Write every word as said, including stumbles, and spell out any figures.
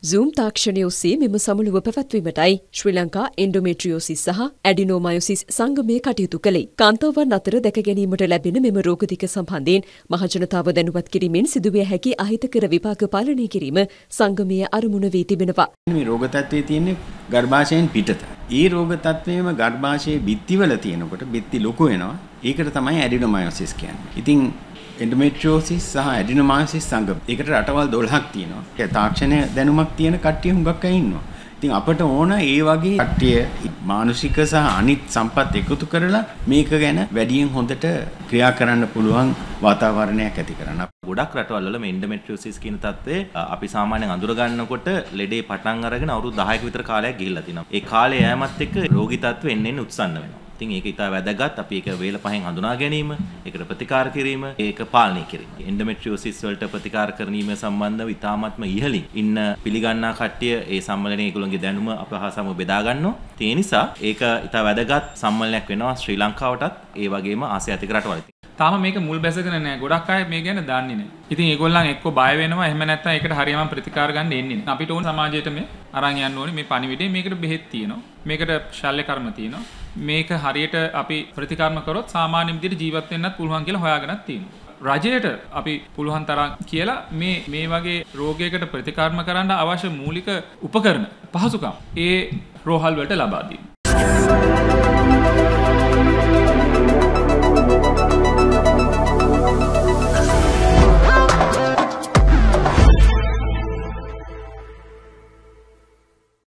Zoom තාක්ෂණය ඔස්සේ මෙම සමුළුව පැවැත්වීමටයි ශ්‍රී ලංකා එන්ඩෝමෙට්‍රියෝසිස් සහ ඇඩිනෝමයොසිස් සංගමය කටයුතු කළේ. කාන්තාවන් අතර දැක ගැනීමට ලැබෙන මෙම රෝග දෙක සම්බන්ධයෙන් මහජනතාව දැනුවත් කිරීමෙන් සිදුවිය හැකි අහිතකර විපාක පාලනය කිරීම සංගමය අරමුණ වී තිබෙනවා. මේ රෝග තත්ත්වයේ තියෙන්නේ ගර්භාෂයෙන් පිටත. ඒ රෝග තත්ත්වයේම ගර්භාෂයේ බිත්තිවල තියෙනකොට බිත්ති ලොකු වෙනවා. ඒකට තමයි ඇඩිනෝමයොසිස් කියන්නේ. ඉතින් එන්ඩෝමෙට්‍රියෝසිස් සහ ඇඩිනෝමයොසිස් සංගම. ඒකට රටවල් දොළහක් තියෙනවා. ඒ තාක්ෂණ දැනුමක් තියෙන කට්ටිය හුඟක් අය ඉන්නවා. ඉතින් අපට ඕන ඒ වගේ කට්ටිය මානසික සහ අනිත් සම්පත් එකතු කරලා මේක ගැන වැඩියෙන් හොඳට ක්‍රියා කරන්න පුළුවන් වාතාවරණයක් ඇති කරන්න. ගොඩක් රටවල් වල මේ එන්ඩෝමෙට්‍රියෝසිස් කියන තත්ත්වය අපි සාමාන්‍යයෙන් අඳුර ගන්නකොට ලෙඩේ පටන් අරගෙන අවුරුදු දහයක විතර කාලයක් ගිහිල්ලා තිනවා. ඒ කාලය යෑමත් එක්ක රෝගී තත්ත්වෙ එන්න එන්න උත්සන්න වෙනවා. ඉතින් ඒක ඉතා වැදගත්. අපි ඒක වේල පහෙන් හඳුනා ගැනීම, ඒකට ප්‍රතිකාර කිරීම, ඒක පාලනය කිරීම. එන්ඩෝමෙට්‍රියෝසිස් වලට ප්‍රතිකාර කිරීම සම්බන්ධව ඉතාමත්ම ඉහළින් ඉන්න පිළිගන්නා කට්ටිය ඒ සම්මේලනයේ ඒගොල්ලන්ගේ දැනුම අප හා සමග බෙදා ගන්නවා. ඒ නිසා ඒක ඉතා වැදගත් සම්මේලනයක් වෙනවා ශ්‍රී ලංකාවටත් ඒ වගේම ආසියාතික රටවල්. තාම මේක මුල් බැසගෙන නැහැ. ගොඩක් අය මේ ගැන දන්නේ නැහැ. ඉතින් ඒගොල්ලන් එක්ක බය වෙනවා. එහෙම නැත්නම් ඒකට හරියම ප්‍රතිකාර ගන්න එන්නේ නැහැ. අපිට ඕන සමාජයට මේ අරන් යන්න ඕනේ මේ පණිවිඩේ. මේකට බෙහෙත් තියෙනවා. මේකට ශල්‍ය කර්ම තියෙනවා. මේක හරියට අපි ප්‍රතිකර්ම කරොත් සාමාන්‍ය විදිහට ජීවත් වෙන්නත් පුළුවන් කියලා හොයාගෙනත් තියෙනවා. රජයට අපි පුළුවන් තරම් කියලා මේ මේ වගේ රෝගයකට ප්‍රතිකර්ම කරන්න අවශ්‍ය මූලික උපකරණ පහසුකම් ඒ රෝහල් වලට ලබා දීලා